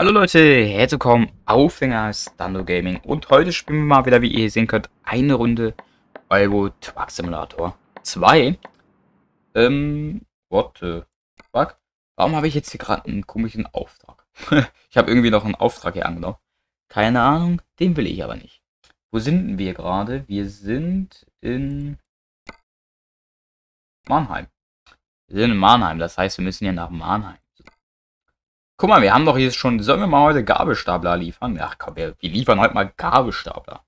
Hallo Leute, herzlich willkommen auf Stando Gaming und heute spielen wir mal wieder, wie ihr sehen könnt, eine Runde Euro Truck Simulator 2. What the fuck? Warum habe ich jetzt hier gerade einen komischen Auftrag? Ich habe irgendwie noch einen Auftrag hier angenommen. Keine Ahnung, den will ich aber nicht. Wo sind wir gerade? Wir sind in Mannheim. Wir sind in Mannheim, das heißt, wir müssen hier nach Mannheim. Guck mal, wir haben doch hier schon... Sollen wir mal heute Gabelstapler liefern? Ach komm, wir liefern heute mal Gabelstapler.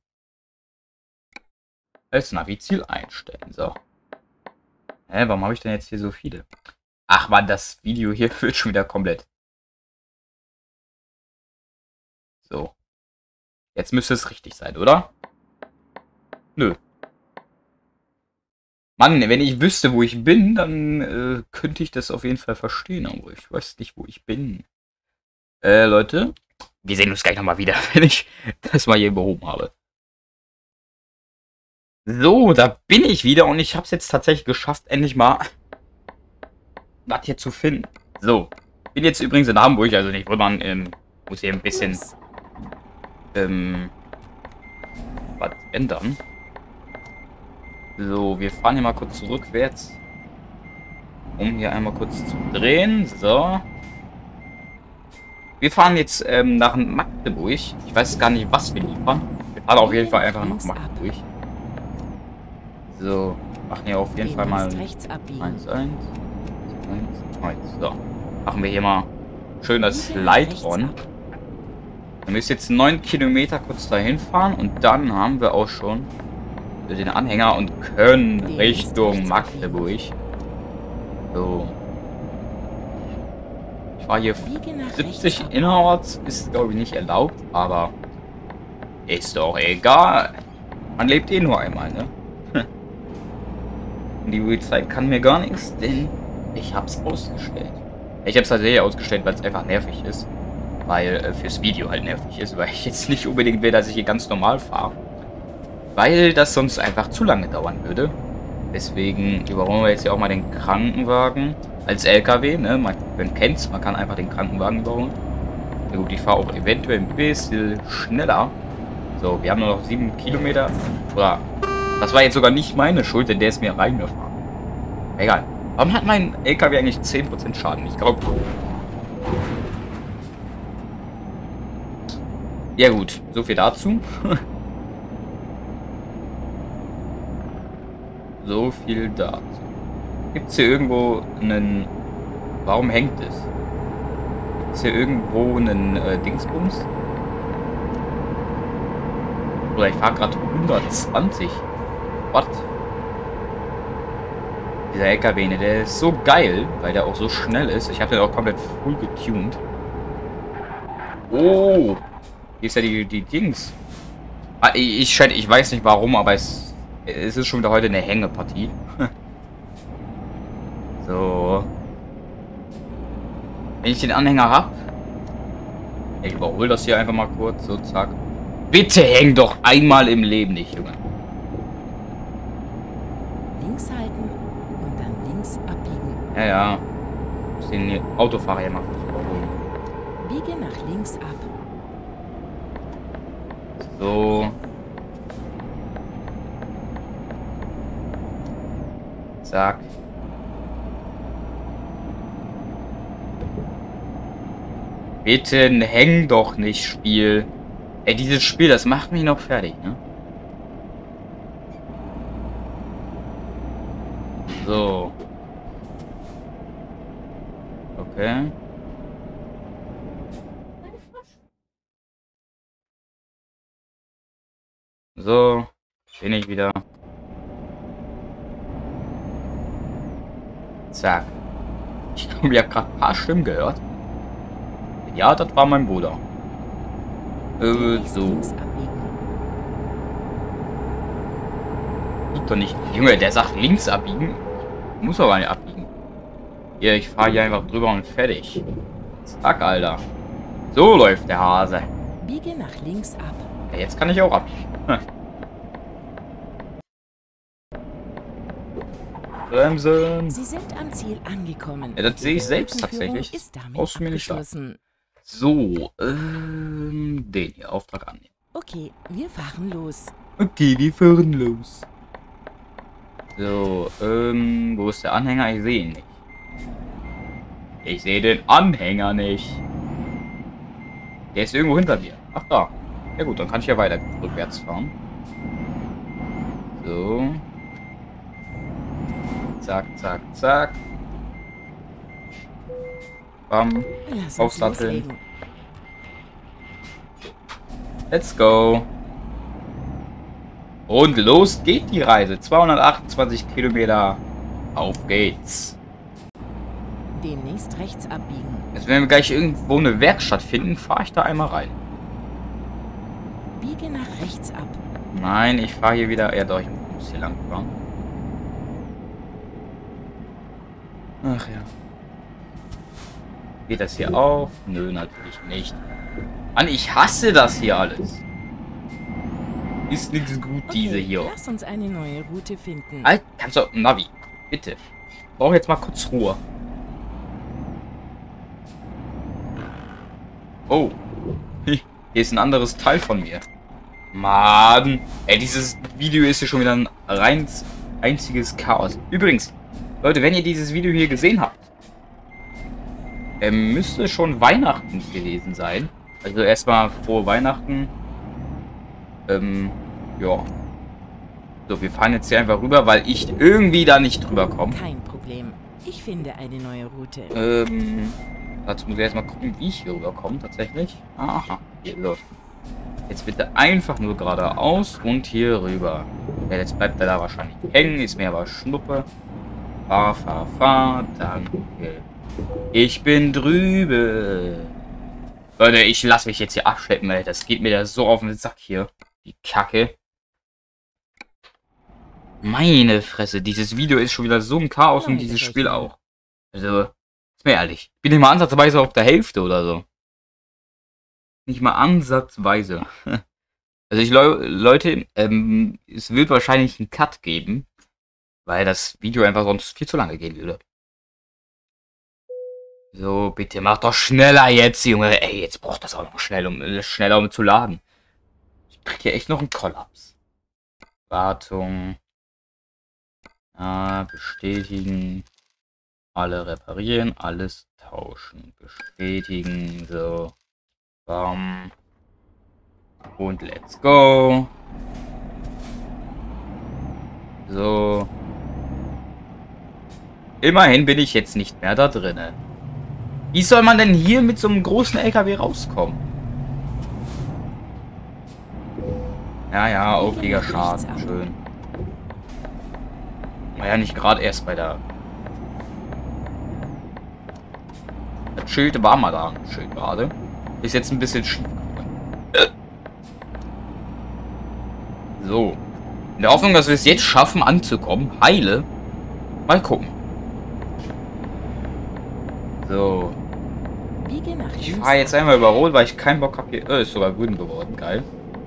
Als Navi-Ziel einstellen. So. Hä, warum habe ich denn jetzt hier so viele? Ach man, das Video hier wird schon wieder komplett. So. Jetzt müsste es richtig sein, oder? Nö. Mann, wenn ich wüsste, wo ich bin, dann könnte ich das auf jeden Fall verstehen. Aber ich weiß nicht, wo ich bin. Leute, wir sehen uns gleich nochmal wieder, wenn ich das mal hier behoben habe. So, da bin ich wieder und ich habe es jetzt tatsächlich geschafft, endlich mal was hier zu finden. So, bin jetzt übrigens in Hamburg, also nicht wundern, muss hier ein bisschen was ändern. So, wir fahren hier mal kurz rückwärts, um hier einmal kurz zu drehen. So. Wir fahren jetzt nach Magdeburg. Ich weiß gar nicht, was wir liefern. Wir fahren auf jeden Fall einfach nach Magdeburg. So, machen hier auf jeden Fall mal 1, 1, 1. So, machen wir hier mal schön das Light on. Wir müssen jetzt 9 Kilometer kurz dahin fahren und dann haben wir auch schon den Anhänger und können Richtung Magdeburg. So. Ich war hier 70 innerorts, ist glaube ich nicht erlaubt, aber ist doch egal. Man lebt eh nur einmal, ne? Die Polizei kann mir gar nichts, denn ich hab's ausgestellt. Ich hab's tatsächlich ausgestellt, weil es einfach nervig ist. Weil fürs Video halt nervig ist, weil ich jetzt nicht unbedingt will, dass ich hier ganz normal fahre. Weil das sonst einfach zu lange dauern würde. Deswegen überholen wir jetzt hier auch mal den Krankenwagen als LKW, ne? Man kennt's, man kann einfach den Krankenwagen überholen. Na gut, ich fahre auch eventuell ein bisschen schneller. So, wir haben nur noch 7 Kilometer. Oder, das war jetzt sogar nicht meine Schuld, denn der ist mir reingefahren. Egal. Warum hat mein LKW eigentlich 10% Schaden? Ich glaube... Ja gut, so viel dazu. So viel dazu. Gibt es hier irgendwo einen... Warum hängt es? Gibt es hier irgendwo einen Dingsbums? Oder ich fahre gerade 120. What? Dieser LKW, ne, der ist so geil, weil der auch so schnell ist. Ich habe den auch komplett full getuned. Oh! Hier ist ja die Dings. Ah, ich weiß nicht warum, aber es ist schon wieder heute eine Hängepartie. So. Wenn ich den Anhänger habe. Ich überhole das hier einfach mal kurz. So, zack. Bitte häng doch einmal im Leben nicht, Junge. Links halten und dann links abbiegen. Ja, ja. Ich muss den Autofahrer hier mal kurz überholen. Biege nach links ab. So. Zack. Bitte häng doch nicht, Spiel. Ey, dieses Spiel, das macht mich noch fertig, ne? So. Okay. So. Bin ich wieder. Zack. Ich glaube, ich habe gerade ein paar Stimmen gehört. Ja, das war mein Bruder. So. Tut doch nicht. Junge, der sagt links abbiegen. Muss aber nicht abbiegen. Hier, ich fahre hier einfach drüber und fertig. Zack, Alter. So läuft der Hase. Biege nach links ab. Ja, jetzt kann ich auch abbiegen. Bremsen. Sie sind am Ziel angekommen. Ja, das sehe ich selbst tatsächlich. Ist damit Brauchst du mir nicht sagen. abgeschlossen. So, den hier, Auftrag annehmen. Okay, wir fahren los. Okay, wir fahren los. So, wo ist der Anhänger? Ich sehe ihn nicht. Ich sehe den Anhänger nicht. Der ist irgendwo hinter mir. Ach, da. Ja gut, dann kann ich ja weiter rückwärts fahren. So. Zack, zack, zack. Bam. Lass uns Aufsatteln. loslegen. Let's go. Und los geht die Reise. 228 Kilometer. Auf geht's. Demnächst rechts abbiegen. Jetzt, wenn wir gleich irgendwo eine Werkstatt finden, fahre ich da einmal rein. Biege nach rechts ab. Nein, ich fahre hier wieder. Ja, doch, ich muss hier lang fahren. Ach ja. Geht das hier auf? Nö, natürlich nicht. Mann, ich hasse das hier alles. Ist nichts gut, diese hier. Lass uns eine neue Route finden. Alter, kannst du... Navi, bitte. Ich brauche jetzt mal kurz Ruhe. Oh. Hier ist ein anderes Teil von mir. Mann. Ey, dieses Video ist hier schon wieder ein einziges Chaos. Übrigens, Leute, wenn ihr dieses Video hier gesehen habt, müsste schon Weihnachten gewesen sein. Also erstmal frohe Weihnachten. Ja. So, wir fahren jetzt hier einfach rüber, weil ich irgendwie da nicht drüber komme. Kein Problem. Ich finde eine neue Route. Dazu muss ich erstmal gucken, wie ich hier rüberkomme, tatsächlich. Aha, hier, so. Jetzt bitte einfach nur geradeaus und hier rüber. Ja, jetzt bleibt er da wahrscheinlich hängen, ist mir aber Schnuppe. Fahr, danke. Ich bin drüben. Leute, ich lasse mich jetzt hier abschleppen, ey. Das geht mir da so auf den Sack hier. Die Kacke. Meine Fresse, dieses Video ist schon wieder so ein Chaos und dieses Spiel auch. Also, ist mir ehrlich. Ich bin nicht mal ansatzweise auf der Hälfte oder so. Nicht mal ansatzweise. Also Leute, es wird wahrscheinlich einen Cut geben, weil das Video einfach sonst viel zu lange gehen würde. So, bitte mach doch schneller jetzt, Junge. Ey, jetzt braucht das auch noch schneller, um zu laden. Ich krieg hier echt noch einen Kollaps. Wartung. Bestätigen. Alle reparieren, alles tauschen. Bestätigen, so. Bam. Und let's go. So. Immerhin bin ich jetzt nicht mehr da drinne. Wie soll man denn hier mit so einem großen LKW rauskommen? Ja, Aufliegerschaden. Schön. War ja nicht gerade erst bei der... Das Schild war mal da. Das Schild gerade. Ist jetzt ein bisschen schief. So. In der Hoffnung, dass wir es jetzt schaffen, anzukommen. Heile. Mal gucken. So. Ich fahre jetzt einmal über Rot, weil ich keinen Bock habe hier... ist sogar grün geworden. Geil.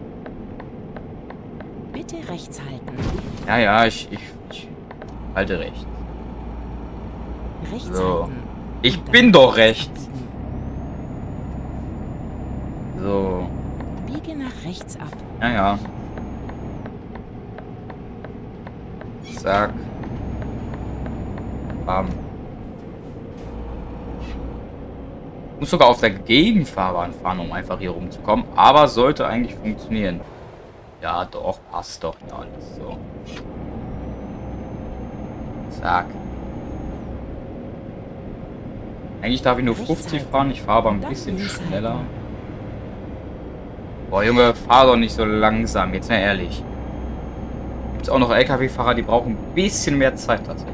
Bitte rechts halten. Ja, ich halte rechts. Rechts So. halten. Ich bin doch rechts. So. Biege nach rechts ab. Ja. Zack. Bam. Muss sogar auf der Gegenfahrbahn fahren, um einfach hier rumzukommen. Aber sollte eigentlich funktionieren. Ja, doch. Passt doch ja alles so. Zack. Eigentlich darf ich nur 50 fahren. Ich fahre aber ein bisschen schneller. Boah, Junge, fahr doch nicht so langsam. Jetzt mal ehrlich. Gibt es auch noch LKW-Fahrer, die brauchen ein bisschen mehr Zeit tatsächlich.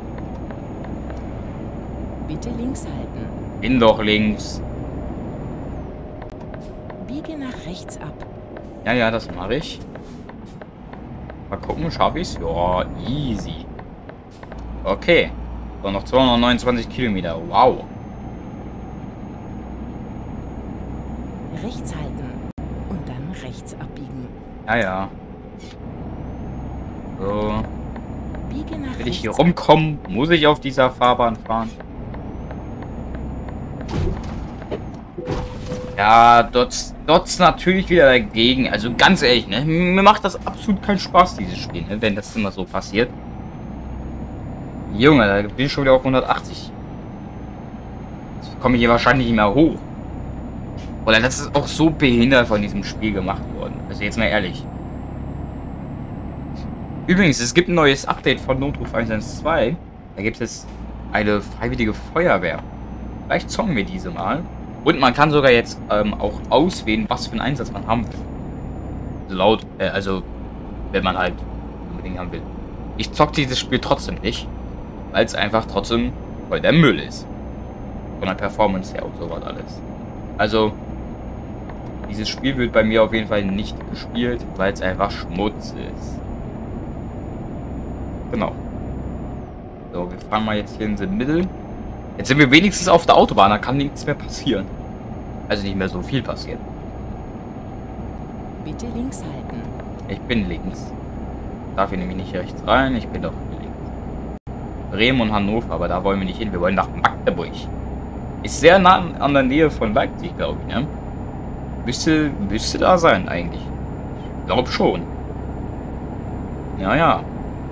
Bitte links halten. Bin doch links. Biege nach rechts ab. Ja, das mache ich. Mal gucken, schaffe ich es? Ja, easy. Okay. So, noch 229 Kilometer. Wow. Rechts halten. Und dann rechts abbiegen. Ja. So. Biege nach Will ich hier rechts rumkommen, muss ich auf dieser Fahrbahn fahren. Ja, dort natürlich wieder dagegen. Also ganz ehrlich, ne? Mir macht das absolut keinen Spaß, dieses Spiel, ne? Wenn das immer so passiert. Junge, da bin ich schon wieder auf 180. Jetzt komme ich hier wahrscheinlich nicht mehr hoch. Oder das ist auch so behindert von diesem Spiel gemacht worden. Also jetzt mal ehrlich. Übrigens, es gibt ein neues Update von Notruf 112. Da gibt es eine freiwillige Feuerwehr. Vielleicht zocken wir diese mal. Und man kann sogar jetzt auch auswählen, was für einen Einsatz man haben will. So laut, also wenn man halt unbedingt haben will. Ich zocke dieses Spiel trotzdem nicht, weil es einfach trotzdem voll der Müll ist. Von der Performance her und sowas alles. Also, dieses Spiel wird bei mir auf jeden Fall nicht gespielt, weil es einfach Schmutz ist. Genau. So, wir fahren mal jetzt hier in the middle. Jetzt sind wir wenigstens auf der Autobahn, da kann nichts mehr passieren. Also nicht mehr so viel passieren. Bitte links halten. Ich bin links. Darf ich nämlich nicht rechts rein, ich bin doch links. Bremen und Hannover, aber da wollen wir nicht hin, wir wollen nach Magdeburg. Ist sehr nah an der Nähe von Leipzig, glaube ich, ne? Müsste da sein, eigentlich. Ich glaube schon. Ja, ja.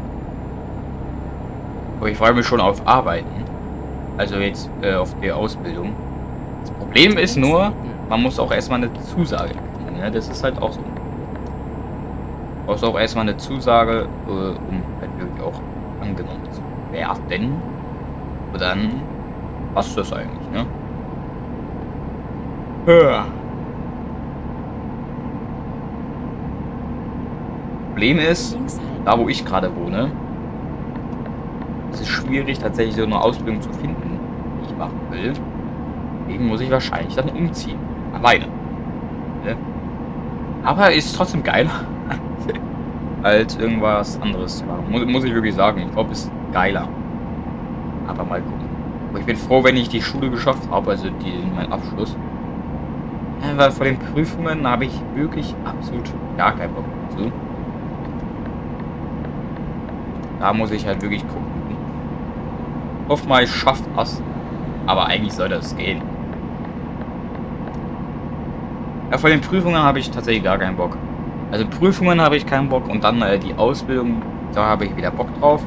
Aber ich freue mich schon auf Arbeiten. Also jetzt auf die Ausbildung. Das Problem ist nur, man muss auch erstmal eine Zusage kriegen. Ne? Das ist halt auch so. Du brauchst auch erstmal eine Zusage, um halt wirklich auch angenommen zu werden. Und dann passt das eigentlich, ne? Ja. Problem ist, da wo ich gerade wohne, es ist schwierig tatsächlich so eine Ausbildung zu finden, die ich machen will. Deswegen muss ich wahrscheinlich dann umziehen. Alleine. Ne? Aber ist trotzdem geiler, als irgendwas anderes zu machen. Muss ich wirklich sagen. Ich glaube, es ist geiler. Aber mal gucken. Aber ich bin froh, wenn ich die Schule geschafft habe, also meinen Abschluss. Weil vor den Prüfungen habe ich wirklich absolut gar keinen Bock dazu. Da muss ich halt wirklich gucken. Hoffe mal, ich schaffe das. Aber eigentlich soll das gehen. Ja, vor den Prüfungen habe ich tatsächlich gar keinen Bock. Also Prüfungen habe ich keinen Bock und dann die Ausbildung, da habe ich wieder Bock drauf.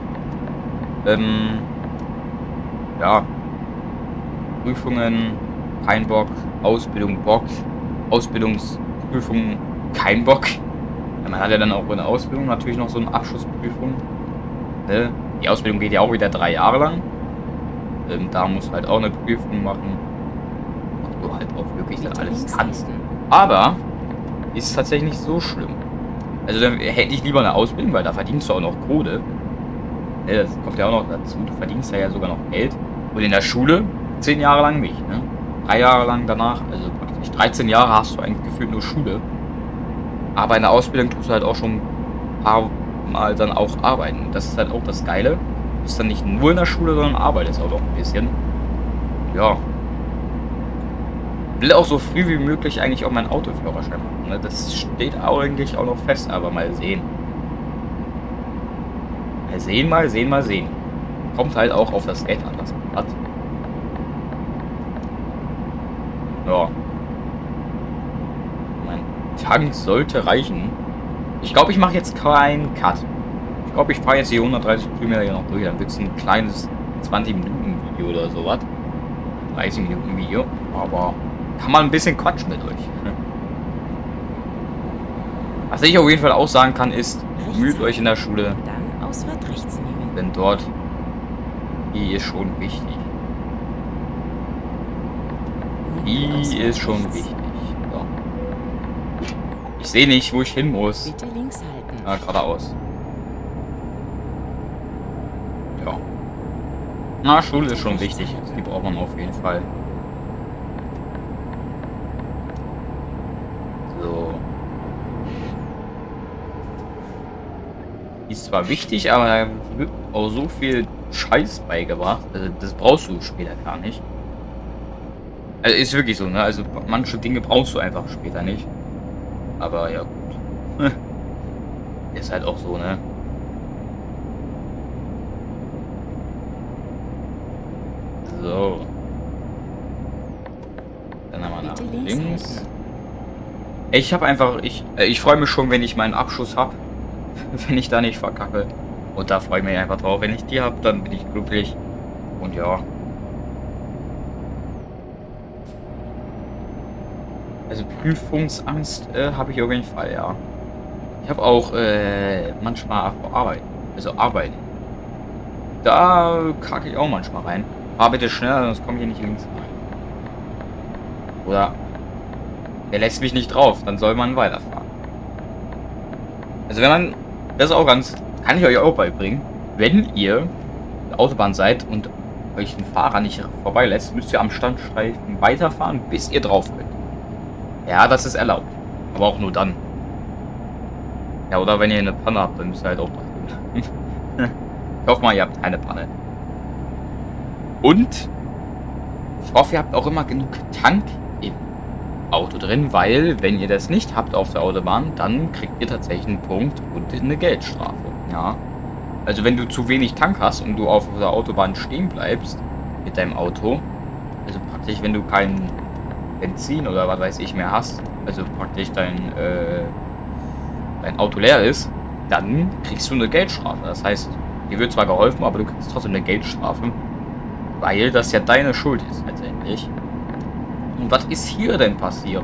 Ja. Prüfungen, kein Bock. Ausbildung, Bock. Ausbildungsprüfungen, kein Bock. Ja, man hat ja dann auch in der Ausbildung natürlich noch so eine Abschlussprüfung. Ne? Die Ausbildung geht ja auch wieder 3 Jahre lang. Da muss halt auch eine Prüfung machen. Ob du halt auch wirklich dann alles kannst. Aber ist tatsächlich nicht so schlimm. Also dann hätte ich lieber eine Ausbildung, weil da verdienst du auch noch Kohle. Ne, das kommt ja auch noch dazu. Du verdienst ja sogar noch Geld. Und in der Schule 10 Jahre lang nicht. Ne? 3 Jahre lang danach, also praktisch 13 Jahre hast du eigentlich gefühlt nur Schule. Aber in der Ausbildung tust du halt auch schon ein paar Mal dann auch arbeiten. Das ist halt auch das Geile. Du bist dann nicht nur in der Schule, sondern arbeitest auch noch ein bisschen. Ja. Will auch so früh wie möglich eigentlich auch meinen Autoführerschein machen. Ne? Das steht eigentlich auch noch fest, aber mal sehen. Mal sehen. Kommt halt auch auf das Geld an, das man hat. Ja. Mein Tank sollte reichen. Ich glaube, ich mache jetzt keinen Cut. Ich glaube, ich fahre jetzt die 130 Kilometer hier noch durch. Dann wird es ein kleines 20-Minuten-Video oder sowas. 30-Minuten-Video. Aber kann man ein bisschen quatschen mit euch. Was ich auf jeden Fall auch sagen kann, ist, bemüht euch in der Schule. Dann Ausfahrt rechts nehmen. Denn dort, die ist schon wichtig. Die ist schon wichtig. So. Ich sehe nicht, wo ich hin muss. Bitte links halten. Ja, geradeaus. Ja. Na, Schule ist schon wichtig. Die braucht man auf jeden Fall. So. Die ist zwar wichtig, aber da wird auch so viel Scheiß beigebracht. Also das brauchst du später gar nicht. Also ist wirklich so, ne? Also manche Dinge brauchst du einfach später nicht. Aber ja gut. Ist halt auch so, ne? So. Dann haben wir Bitte links halten. Ich habe einfach, ich freue mich schon, wenn ich meinen Abschuss habe, wenn ich da nicht verkacke. Und da freue ich mich einfach drauf. Wenn ich die habe, dann bin ich glücklich. Und ja. Also Prüfungsangst habe ich auf jeden Fall, ja. Ich habe auch manchmal Arbeit. Also Arbeiten. Da kacke ich auch manchmal rein. Fahr bitte schneller, sonst komme ich hier nicht links rein. Oder der lässt mich nicht drauf, dann soll man weiterfahren. Also wenn man, das ist auch ganz, kann ich euch auch beibringen, wenn ihr auf der Autobahn seid und euch ein Fahrer nicht vorbeilässt, müsst ihr am Standstreifen weiterfahren, bis ihr drauf könnt. Ja, das ist erlaubt. Aber auch nur dann. Ja, oder wenn ihr eine Panne habt, dann müsst ihr halt auch drauf gehen. Ich hoffe mal, ihr habt keine Panne. Und ich hoffe, ihr habt auch immer genug Tank im Auto drin, weil wenn ihr das nicht habt auf der Autobahn, dann kriegt ihr tatsächlich einen Punkt und eine Geldstrafe. Ja. Also wenn du zu wenig Tank hast und du auf der Autobahn stehen bleibst mit deinem Auto, also praktisch wenn du kein Benzin oder was weiß ich mehr hast, also praktisch dein Auto leer ist, dann kriegst du eine Geldstrafe. Das heißt, dir wird zwar geholfen, aber du kriegst trotzdem eine Geldstrafe, weil das ja deine Schuld ist letztendlich. Und was ist hier denn passiert?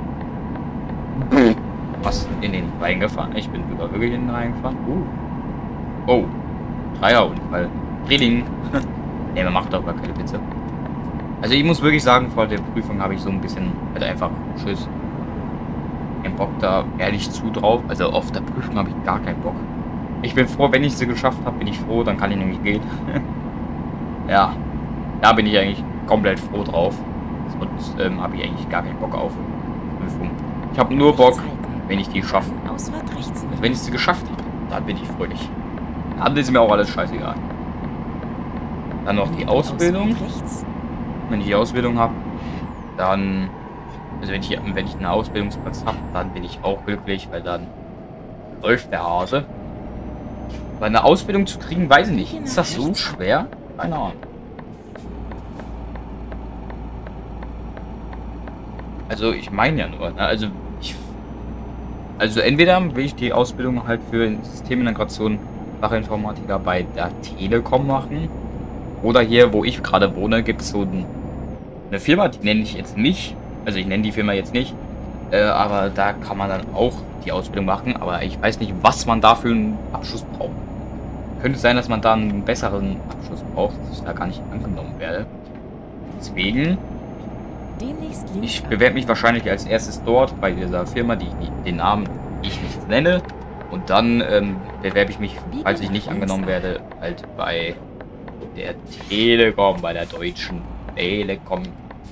Was in den Rhein gefahren? Ich bin sogar wirklich in den Rhein gefahren. Oh. Dreierunfall. Drilling. Ne, man macht doch gar keine Witze. Also ich muss wirklich sagen, vor der Prüfung habe ich so ein bisschen halt einfach Schiss. Kein Bock da ehrlich zu drauf. Also auf der Prüfung habe ich gar keinen Bock. Ich bin froh, wenn ich sie geschafft habe, bin ich froh, dann kann ich nämlich gehen. Ja, da bin ich eigentlich komplett froh drauf. Sonst habe ich eigentlich gar keinen Bock auf Prüfung. Ich habe nur Bock, wenn ich die schaffe. Also wenn ich sie geschafft habe, dann bin ich fröhlich. Dann ist mir auch alles scheißegal. Dann noch die Ausbildung. Wenn ich die Ausbildung habe, dann, also wenn ich einen Ausbildungsplatz habe, dann bin ich auch glücklich, weil dann läuft der Hase. Weil eine Ausbildung zu kriegen, weiß ich nicht. Ist das so schwer? Keine Ahnung. Also ich meine ja nur, ne? Also entweder will ich die Ausbildung halt für Systemintegration Fachinformatiker bei der Telekom machen. Oder hier, wo ich gerade wohne, gibt es so eine Firma, die nenne ich jetzt nicht. Also ich nenne die Firma jetzt nicht. Aber da kann man dann auch die Ausbildung machen. Aber ich weiß nicht, was man da für einen Abschluss braucht. Könnte sein, dass man da einen besseren Abschluss braucht, dass ich da gar nicht angenommen werde. Deswegen, ich bewerbe mich wahrscheinlich als erstes dort bei dieser Firma, den Namen ich nicht nenne. Und dann bewerbe ich mich, falls ich nicht angenommen werde, halt bei der Telekom, bei der Deutschen Telekom.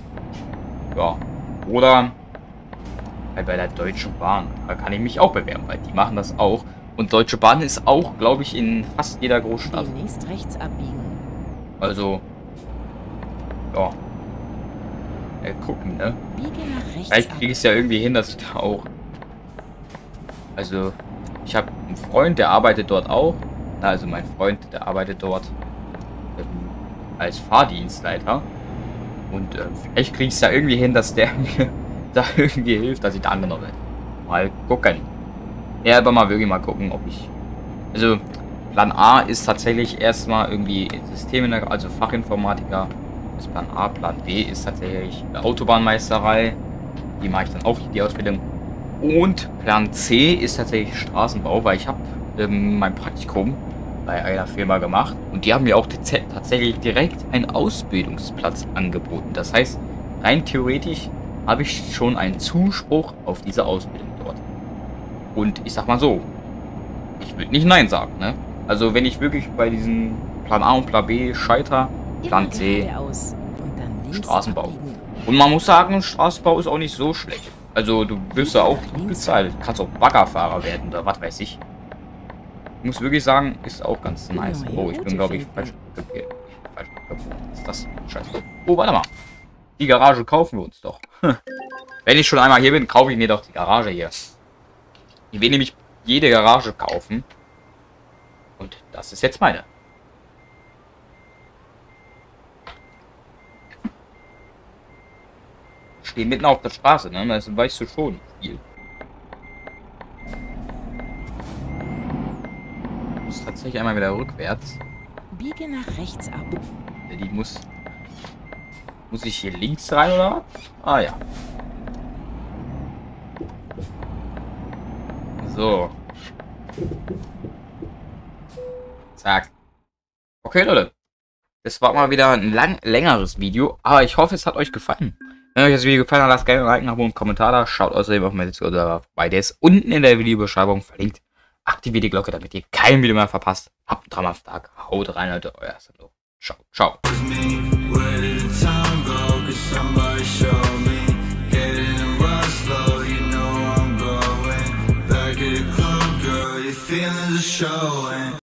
Ja. Oder halt bei der Deutschen Bahn. Da kann ich mich auch bewerben, weil die machen das auch. Und Deutsche Bahn ist auch, glaube ich, in fast jeder Großstadt. Demnächst rechts abbiegen. Also, ja. Gucken, ne? Biege nach rechts. Vielleicht kriege ich es ja irgendwie hin, dass ich da auch. Also, ich habe einen Freund, der arbeitet dort auch. Also, mein Freund, der arbeitet dort als Fahrdienstleiter. Und vielleicht kriege ich es ja irgendwie hin, dass der mir da irgendwie hilft, dass ich da angenommen werde. Mal gucken. Ja, aber mal wirklich mal gucken, ob ich. Also, Plan A ist tatsächlich erstmal irgendwie Systemintegration, also Fachinformatiker. Das ist Plan A. Plan B ist tatsächlich Autobahnmeisterei. Die mache ich dann auch, die Ausbildung. Und Plan C ist tatsächlich Straßenbau, weil ich habe mein Praktikum bei einer Firma gemacht und die haben mir auch tatsächlich direkt einen Ausbildungsplatz angeboten. Das heißt, rein theoretisch habe ich schon einen Zuspruch auf diese Ausbildung dort. Und ich sag mal so, ich würde nicht Nein sagen, ne? Also wenn ich wirklich bei diesen Plan A und Plan B scheiter, Plan C, Straßenbau. Und man muss sagen, Straßenbau ist auch nicht so schlecht. Also du wirst ja auch gut bezahlt. Du kannst auch Baggerfahrer werden oder was weiß ich. Ich muss wirklich sagen, ist auch ganz nice. Oh, ich bin glaube ich falsch. Okay. Falsch. Was ist das? Scheiße. Oh, warte mal. Die Garage kaufen wir uns doch. Wenn ich schon einmal hier bin, kaufe ich mir doch die Garage hier. Ich will nämlich jede Garage kaufen. Und das ist jetzt meine. stehe mitten auf der Straße, ne? Das weißt du schon viel. Ich muss tatsächlich einmal wieder rückwärts. Biege nach rechts ab. Die muss ich hier links rein, oder was? Ah ja. So. Zack. Okay, Leute. Das war mal wieder ein längeres Video, aber ich hoffe, es hat euch gefallen. Wenn euch das Video gefallen hat, lasst gerne ein Like, ein Abo und einen Kommentar da. Schaut außerdem auf mein Discord vorbei. Der ist unten in der Videobeschreibung verlinkt. Aktiviert die Glocke, damit ihr kein Video mehr verpasst. Habt einen traumhaften Tag. Haut rein, Leute. Euer Sandro. Ciao, ciao. Feeling the show.